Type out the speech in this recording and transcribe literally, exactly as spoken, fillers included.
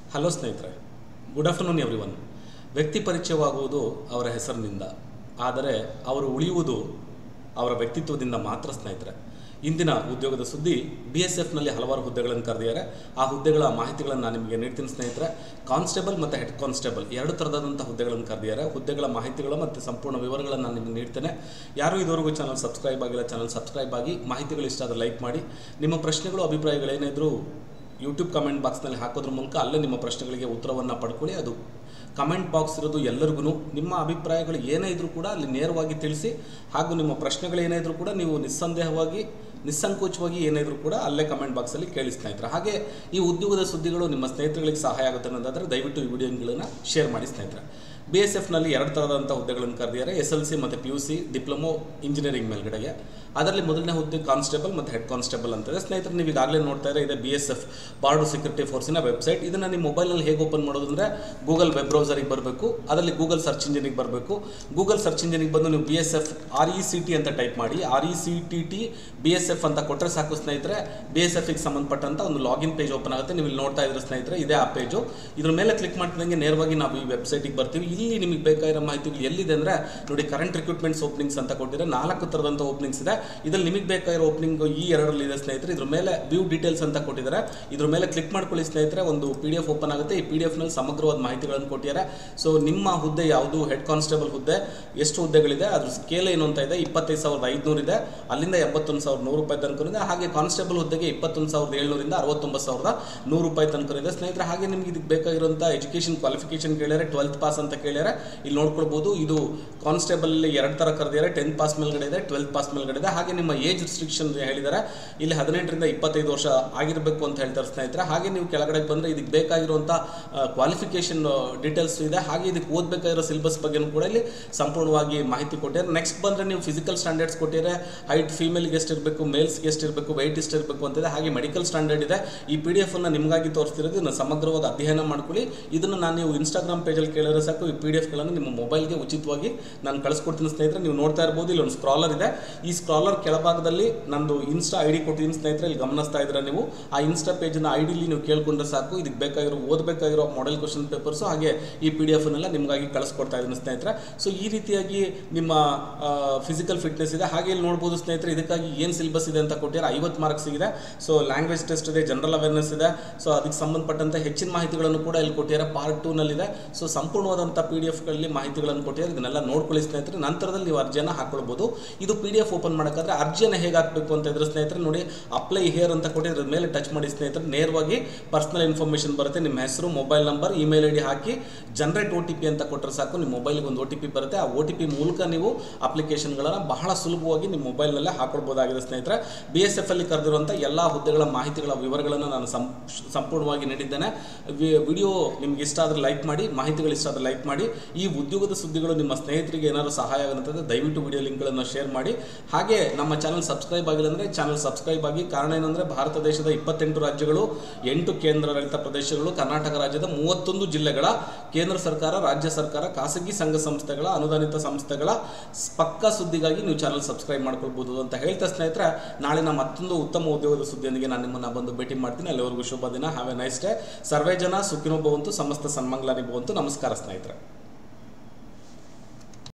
Hello ಸ್ನೇಹಿತರೆ, good afternoon every one. ವ್ಯಕ್ತಿ ಪರಿಚಯವಾಗುವುದು ಅವರ ಹೆಸರಿನಿಂದ, ಆದರೆ ಅವರು ಉಳಿಯುವುದು ಅವರ ವ್ಯಕ್ತಿತ್ವದಿಂದ ಮಾತ್ರ ಸ್ನೇಹಿತರೆ. ಇಂದಿನ ಉದ್ಯೋಗದ ಸುದ್ದಿ, ಬಿ ಎಸ್ ಎಫ್ನಲ್ಲಿ ಹಲವಾರು ಹುದ್ದೆಗಳನ್ನು ಕರೆದಿದ್ದಾರೆ. ಆ ಹುದ್ದೆಗಳ ಮಾಹಿತಿಗಳನ್ನು ನಾನು ನಿಮಗೆ ನೀಡ್ತೀನಿ ಸ್ನೇಹಿತರೆ. ಕಾನ್ಸ್ಟೇಬಲ್ ಮತ್ತು ಹೆಡ್ ಕಾನ್ಸ್ಟೇಬಲ್ ಎರಡು ಥರದಂಥ ಹುದ್ದೆಗಳನ್ನು ಕರೆದಿದ್ದಾರೆ. ಹುದ್ದೆಗಳ ಮಾಹಿತಿಗಳು ಮತ್ತು ಸಂಪೂರ್ಣ ವಿವರಗಳನ್ನು ನಾನು ನಿಮಗೆ ನೀಡ್ತೇನೆ. ಯಾರು ಇದುವರೆಗೂ ಚಾನಲ್ ಸಬ್ಸ್ಕ್ರೈಬ್ ಆಗಿಲ್ಲ, ಚಾನಲ್ ಸಬ್ಸ್ಕ್ರೈಬ್ ಆಗಿ. ಮಾಹಿತಿಗಳು ಇಷ್ಟ ಆದರೆ ಲೈಕ್ ಮಾಡಿ. ನಿಮ್ಮ ಪ್ರಶ್ನೆಗಳು, ಅಭಿಪ್ರಾಯಗಳೇನಿದ್ರು ಯೂಟ್ಯೂಬ್ ಕಮೆಂಟ್ ಬಾಕ್ಸ್ನಲ್ಲಿ ಹಾಕೋದ್ರ ಮೂಲಕ ಅಲ್ಲೇ ನಿಮ್ಮ ಪ್ರಶ್ನೆಗಳಿಗೆ ಉತ್ತರವನ್ನು ಪಡ್ಕೊಳ್ಳಿ. ಅದು ಕಮೆಂಟ್ ಬಾಕ್ಸ್ ಇರೋದು ಎಲ್ಲರಿಗೂ ನಿಮ್ಮ ಅಭಿಪ್ರಾಯಗಳು ಏನೇ ಇದ್ರೂ ಕೂಡ ಅಲ್ಲಿ ನೇರವಾಗಿ ತಿಳಿಸಿ. ಹಾಗೂ ನಿಮ್ಮ ಪ್ರಶ್ನೆಗಳು ಏನೇ ಇದ್ರೂ ಕೂಡ ನೀವು ನಿಸ್ಸಂದೇಹವಾಗಿ ನಿಸ್ಸಂಕೋಚವಾಗಿ ಏನಾದರೂ ಕೂಡ ಅಲ್ಲೇ ಕಮೆಂಟ್ ಬಾಕ್ಸಲ್ಲಿ ಕೇಳಿ ಸ್ನೇಹಿತರೆ. ಹಾಗೆ ಈ ಉದ್ಯೋಗದ ಸುದ್ದಿಗಳು ನಿಮ್ಮ ಸ್ನೇಹಿತರುಗಳಿಗೆ ಸಹಾಯ ಆಗುತ್ತೆ ಅನ್ನೋದಾದರೆ ದಯವಿಟ್ಟು ಈ ವಿಡಿಯೋಗಳನ್ನು ಶೇರ್ ಮಾಡಿ ಸ್ನೇಹಿತರೆ. ಬಿ ಎಸ್ ಎಫ್ನಲ್ಲಿ ಎರಡು ಥರದಂಥ ಹುದ್ದೆಗಳನ್ನು ಕರೆದಿದ್ದಾರೆ. ಎಸ್ ಎಲ್ ಸಿ ಮತ್ತು P U C diploma engineering ಮೇಲ್ಗಡೆಗೆ. ಅದರಲ್ಲಿ ಮೊದಲನೇ ಹುದ್ದೆ ಕಾನ್ಸ್ಟೇಬಲ್ ಮತ್ತು ಹೆಡ್ ಕಾನ್ಸ್ಟೇಬಲ್ ಅಂತಿದೆ ಸ್ನೇಹಿತರೆ. ನೀವು ಈಗಾಗಲೇ ನೋಡ್ತಾ ಇದ್ದಾರೆ, ಇದೆ B S F border security ಫೋರ್ಸಿನ ವೆಬ್ಸೈಟ್. ಇದನ್ನು ನಿಮ್ಮ ಮೊಬೈಲ್ನಲ್ಲಿ ಹೇಗೆ ಓಪನ್ ಮಾಡೋದು ಅಂದರೆ, ಗೂಗಲ್ ವೆಬ್ ಬ್ರೌಸರಿಗೆ ಬರಬೇಕು. ಅದರಲ್ಲಿ ಗೂಗಲ್ ಸರ್ಚ್ ಇಂಜಿನಿಗೆ ಬರಬೇಕು. ಗೂಗಲ್ ಸರ್ಚ್ ಇಂಜಿನಿಗೆ ಬಂದು ನೀವು B S F R E C T ಅಂತ ಟೈಪ್ ಮಾಡಿ. R E C T T B S F ಅಂತ ಕೊಟ್ಟರೆ ಸಾಕು ಸ್ನೇಹಿತರೆ. ಬಿ ಎಸ್ ಎಫ್ಗೆ ಸಂಬಂಧಪಟ್ಟಂಥ ಒಂದು ಲಾಗಿನ್ ಪೇಜ್ ಓಪನ್ ಆಗುತ್ತೆ. ನೀವು ಇಲ್ಲಿ ನೋಡ್ತಾ ಇದ್ರೆ ಸ್ನೇಹಿತರೆ, ಇದೇ ಆ ಪೇಜು. ಇದ್ರ ಮೇಲೆ ಕ್ಲಿಕ್ ಮಾಡ್ತಿದ್ದಂಗೆ ನೇರವಾಗಿ ನಾವು ಈ ವೆಬ್ಸೈಟಿಗೆ ಬರ್ತೀವಿ. ಇಲ್ಲಿ ನಿಮಗೆ ಬೇಕಾಗಿರೋ ಮಾಹಿತಿಗಳು ಎಲ್ಲಿದೆ ಅಂದರೆ ನೋಡಿ, ಕರೆಂಟ್ ರಿಕ್ರೂಟ್ಮೆಂಟ್ಸ್ ಓಪನಿಂಗ್ಸ್ ಅಂತ ಕೊಟ್ಟಿದ್ದಾರೆ. ನಾಲ್ಕು ಥರದಂಥ ಓಪನಿಂಗ್ಸ್ ಇದೆ. ಇದರಲ್ಲಿ ನಿಮಗೆ ಬೇಕಾಗಿರೋ ಓಪನಿಂಗ್ ಈ ಎರಡರಲ್ಲಿ ಇದೆ ಸ್ನೇಹಿತರೆ. ಇದ್ರ ಮೇಲೆ ವ್ಯೂ ಡೀಟೇಲ್ಸ್ ಅಂತ ಕೊಟ್ಟಿದ್ದಾರೆ. ಇದ್ರ ಮೇಲೆ ಕ್ಲಿಕ್ ಮಾಡ್ಕೊಳ್ಳಿ ಸ್ನೇಹಿತರೆ. ಒಂದು ಪಿ ಡಿ ಎಫ್ ಓಪನ್ ಆಗುತ್ತೆ. ಈ ಪಿ ಡಿ ಎಫ್ನಲ್ಲಿ ಸಮಗ್ರವಾದ ಮಾಹಿತಿಗಳನ್ನು ಕೊಟ್ಟಿದ್ದಾರೆ. ಸೊ ನಿಮ್ಮ ಹುದ್ದೆ ಯಾವುದು, ಹೆಡ್ ಕಾನ್ಸ್ಟೇಬಲ್ ಹುದ್ದೆ ಎಷ್ಟು ಹುದ್ದೆಗಳಿದೆ, ಅದ್ರ ಸ್ಕೇಲ್ ಏನು ಅಂತ ಇದೆ. ಇಪ್ಪತ್ತೈದು ಸಾವಿರದ ಐದುನೂರು ಇದೆ, ಅಲ್ಲಿಂದ ಎಪ್ಪತ್ತೊಂದು ಸಾವಿರದ ನೂರು ರೂಪಾಯಿ ತನಕ ಇದೆ. ಹಾಗೆ ಕಾನ್ಸ್ಟೇಬಲ್ ಹುದ್ದೆಗೆ ಇಪ್ಪತ್ತೊಂದು ಸಾವಿರದ ಏಳ್ನೂರಿಂದ ಅರವತ್ತೊಂಬತ್ತು ಸಾವಿರದ ನೂರು ರೂಪಾಯಿ ತನಕ ಇದೆ ಸ್ನೇಹಿತರೆ. ಹಾಗೆ ನಿಮ್ಗೆ ಇದಕ್ಕೆ ಬೇಕಾಗಿರುವಂಥ ಎಜುಕೇಷನ್ ಕ್ವಾಲಿಫಿಕೇಶನ್ ಕೇಳಿದರೆ ಟ್ವೆಲ್ತ್ ಪಾಸ್ ಅಂತ ಕೇಳಿದರೆ ಇಲ್ಲಿ ನೋಡ್ಕೊಳ್ಬೋದು. ಇದು ಕಾನ್ಸ್ಟೇಬಲ್ ಎರಡು ಥರ ಕರೆದಿದ್ದಾರೆ. ಟೆಂತ್ ಪಾಸ್ ಮೇಲ್ಗಡೆ ಇದೆ, ಟ್ವೆಲ್ತ್ ಪಾಸ್ ಮೇಲ್ಗಡೆ ಇದೆ. ಹಾಗೆ ನಿಮ್ಮ ಏಜ್ ರಿಸ್ಟ್ರಿಕ್ಷನ್ ಹೇಳಿದ್ದಾರೆ. ಇಲ್ಲಿ ಹದಿನೆಂಟರಿಂದ ಇಪ್ಪತ್ತೈದು ವರ್ಷ ಆಗಿರಬೇಕು ಅಂತ ಹೇಳ್ತಾರೆ ಸ್ನೇಹಿತರೆ. ಹಾಗೆ ನೀವು ಕೆಳಗಡೆ ಬಂದರೆ ಇದಕ್ಕೆ ಬೇಕಾಗಿರುವಂಥ ಕ್ವಾಲಿಫಿಕೇಶನ್ ಡೀಟೇಲ್ಸ್ ಇದೆ. ಹಾಗೆ ಇದಕ್ಕೆ ಓದಬೇಕಾಗಿರೋ ಸಿಲೆಬಸ್ ಬಗ್ಗೆನೂ ಕೂಡ ಇಲ್ಲಿ ಸಂಪೂರ್ಣವಾಗಿ ಮಾಹಿತಿ ಕೊಟ್ಟಿದ್ದಾರೆ. ನೆಕ್ಸ್ಟ್ ಬಂದರೆ ನೀವು ಫಿಸಿಕಲ್ ಸ್ಟ್ಯಾಂಡರ್ಡ್ಸ್ ಕೊಟ್ಟಿದ್ದಾರೆ. ಹೈಟ್ ಫೀಮೇಲ್ಗೆ ಎಷ್ಟಿರಬೇಕು, ಮೇಲ್ಸ್ಗೆ ಎಷ್ಟಿರಬೇಕು, ವೆಯ್ಟ್ ಎಷ್ಟಿರಬೇಕು ಅಂತಿದೆ. ಹಾಗೆ ಮೆಡಿಕಲ್ ಸ್ಟ್ಯಾಂಡರ್ಡ್ ಇದೆ. ಈ ಪಿ ಡಿ ಎಫ್ ಅನ್ನು ನಿಮಗಾಗಿ ತೋರಿಸ್ತಿರೋದು. ಇದನ್ನು ಸಮಗ್ರವಾಗಿ ಅಧ್ಯಯನ ಮಾಡ್ಕೊಳ್ಳಿ. ಇದನ್ನು ನಾನು ನೀವು ಇನ್ಸ್ಟಾಗ್ರಾಮ್ ಪೇಜಲ್ಲಿ ಕೇಳಿದ್ರೆ ಸಾಕು, ಈ ಪಿ ಡಿ ಎಫ್ಗಳನ್ನು ನಿಮ್ಮ ಮೊಬೈಲ್ಗೆ ಉಚಿತವಾಗಿ ನಾನು ಕಳಿಸ್ಕೊಡ್ತೀನಿ ಸ್ನೇಹಿತರೆ. ನೀವು ನೋಡ್ತಾ ಇರ್ಬೋದು, ಇಲ್ಲಿ ಒಂದು ಸ್ಕ್ರಾಲರ್ ಇದೆ. ಈ ಸ್ಕ್ರಾಲರ್ ಕೆಳಭಾಗದಲ್ಲಿ ನಂದು ಇನ್ಸ್ಟಾ ಐ ಡಿ ಕೊಟ್ಟಿದ್ದೀನಿ ಸ್ನೇಹಿತರೆ. ಇಲ್ಲಿ ಗಮನಿಸ್ತಾ ಇದ್ರೆ ನೀವು ಆ ಇನ್ಸ್ಟಾ ಪೇಜ್ನ ಐ ಡಿಲಿ ನೀವು ಕೇಳ್ಕೊಂಡ್ರೆ ಸಾಕು. ಇದಕ್ಕೆ ಬೇಕಾಗಿರೋ ಓದಬೇಕಾಗಿರೋ ಮಾಡೆಲ್ ಕ್ವಶನ್ ಪೇಪರ್ಸು ಹಾಗೆ ಈ ಪಿ ಡಿ ಎಫ್ನೆಲ್ಲ ನಿಮಗಾಗಿ ಕಳಿಸ್ಕೊಡ್ತಾ ಇದ್ದೀನಿ ಸ್ನೇಹಿತರೆ. ಸೊ ಈ ರೀತಿಯಾಗಿ ನಿಮ್ಮ ಫಿಸಿಕಲ್ ಫಿಟ್ನೆಸ್ ಇದೆ. ಹಾಗೆ ಇಲ್ಲಿ ನೋಡ್ಬೋದು ಸ್ನೇಹಿತರೆ, ಇದಕ್ಕಾಗಿ ಏನು ಸಿಲೆಬಸ್ ಇದೆ ಅಂತ ಕೊಟ್ಟಿದ್ದಾರೆ. ಐವತ್ತು ಮಾರ್ಕ್ಸ್ ಇದೆ. ಸೊ ಲ್ಯಾಂಗ್ವೇಜ್ ಟೆಸ್ಟ್ ಇದೆ, ಜನರಲ್ ಅವೇರ್ನೆಸ್ ಇದೆ. ಸೊ ಅದಕ್ಕೆ ಸಂಬಂಧಪಟ್ಟಂಥ ಹೆಚ್ಚಿನ ಮಾಹಿತಿಗಳನ್ನು ಕೂಡ ಇಲ್ಲಿ ಕೊಟ್ಟಿದ್ದಾರೆ. ಪಾರ್ಟ್ ಟೂ ನಲ್ಲಿದೆ. ಸೊ ಸಂಪೂರ್ಣವಾದಂಥ ಪಿ ಡಿ ಎಫ್ಗಳಲ್ಲಿ ಮಾಹಿತಿಗಳನ್ನು ಕೊಟ್ಟಿದ್ದಾರೆ. ಇದನ್ನೆಲ್ಲ ನೋಡ್ಕೊಳ್ಳಿ ಸ್ನೇಹಿತರೆ. ನಂತರದಲ್ಲಿ ನೀವು ಅರ್ಜಿಯನ್ನು ಹಾಕೊಳ್ಬೋದು. ಇದು ಪಿ ಡಿ ಎಫ್ ಓಪನ್ ಮಾಡೋಕ್ಕಾದ್ರೆ ಅರ್ಜಿಯನ್ನು ಹೇಗೆ ಹಾಕಬೇಕು ಅಂತ ಇದ್ರೆ ಸ್ನೇಹಿತರೆ, ನೋಡಿ ಅಪ್ಲೈ ಹೇರ್ ಅಂತ ಕೊಟ್ಟಿದ್ರೆ ಮೇಲೆ ಟಚ್ ಮಾಡಿ ಸ್ನೇಹಿತರೆ. ನೇರವಾಗಿ ಪರ್ಸನಲ್ ಇನ್ಫಾರ್ಮೇಷನ್ ಬರುತ್ತೆ. ನಿಮ್ಮ ಹೆಸರು, ಮೊಬೈಲ್ ನಂಬರ್, ಇಮೇಲ್ ಐ ಡಿ ಹಾಕಿ ಜನರೇಟ್ ಒ ಟಿ ಪಿ ಅಂತ ಕೊಟ್ಟರೆ ಸಾಕು. ನಿಮ್ಮ ಮೊಬೈಲ್ಗೆ ಒಂದು ಒ ಟಿ ಪಿ ಬರುತ್ತೆ. ಆ ಒ ಟಿ ಪಿ ಮೂಲಕ ನೀವು ಅಪ್ಲಿಕೇಶನ್ಗಳನ್ನು ಬಹಳ ಸುಲಭವಾಗಿ ನಿಮ್ಮ ಮೊಬೈಲ್ನಲ್ಲೇ ಹಾಕೊಳ್ಬೋದಾಗಿದೆ ಸ್ನೇಹಿತರೆ. ಬಿ ಎಸ್ ಎಫ್ ಅಲ್ಲಿ ಕರೆದಿರುವಂಥ ಎಲ್ಲ ಹುದ್ದೆಗಳ ಮಾಹಿತಿಗಳ ವಿವರಗಳನ್ನು ನಾನು ಸಂಪೂರ್ಣವಾಗಿ ನೀಡಿದ್ದೇನೆ. ವಿಡಿಯೋ ನಿಮ್ಗೆ ಇಷ್ಟ ಆದರೆ ಲೈಕ್ ಮಾಡಿ, ಮಾಹಿತಿಗಳು ಇಷ್ಟ ಆದರೆ ಲೈಕ್ ಮಾಡಿ. ಈ ಉದ್ಯೋಗದ ಸುದ್ದಿಗಳು ನಿಮ್ಮ ಸ್ನೇಹಿತರಿಗೆ ಏನಾದರೂ ಸಹಾಯ ಆಗುತ್ತದೆ ದಯವಿಟ್ಟು ವಿಡಿಯೋ ಲಿಂಕ್ಗಳನ್ನು ಶೇರ್ ಮಾಡಿ. ಹಾಗೆ ನಮ್ಮ ಚಾನಲ್ ಸಬ್ಸ್ಕ್ರೈಬ್ ಆಗಿಲ್ಲ ಅಂದರೆ ಚಾನಲ್ ಸಬ್ಸ್ಕ್ರೈಬ್ ಆಗಿ. ಕಾರಣ ಏನಂದರೆ, ಭಾರತ ದೇಶದ ಇಪ್ಪತ್ತೆಂಟು ರಾಜ್ಯಗಳು, ಎಂಟು ಕೇಂದ್ರಾಡಳಿತ ಪ್ರದೇಶಗಳು, ಕರ್ನಾಟಕ ರಾಜ್ಯದ ಮೂವತ್ತೊಂದು ಜಿಲ್ಲೆಗಳ ಕೇಂದ್ರ ಸರ್ಕಾರ, ರಾಜ್ಯ ಸರ್ಕಾರ, ಖಾಸಗಿ ಸಂಘ ಸಂಸ್ಥೆಗಳ, ಅನುದಾನಿತ ಸಂಸ್ಥೆಗಳ ಪಕ್ಕಾ ಸುದ್ದಿಗಾಗಿ ನೀವು ಚಾನಲ್ ಸಬ್ಸ್ಕ್ರೈಬ್ ಮಾಡ್ಕೊಳ್ಬೋದು ಅಂತ ಹೇಳ್ತಾ ಸ್ನೇಹಿತರೆ, ನಾಳಿನ ಮತ್ತೊಂದು ಉತ್ತಮ ಉದ್ಯೋಗದ ಸುದ್ದಿಯೊಂದಿಗೆ ನಾನು ನಿಮ್ಮನ್ನು ಬಂದು ಭೇಟಿ ಮಾಡ್ತೀನಿ. ಅಲ್ಲಿವರೆಗೂ ಶುಭ ದಿನ. Have a nice day. ಸರ್ವೇ ಜನ ಸುಖಿನೋ ಭವಂತು, ಸಮಸ್ತ ಸನ್ಮಂಗಲಾನಿ ಭವಂತು. ನಮಸ್ಕಾರ ಸ್ನೇಹಿತರೆ.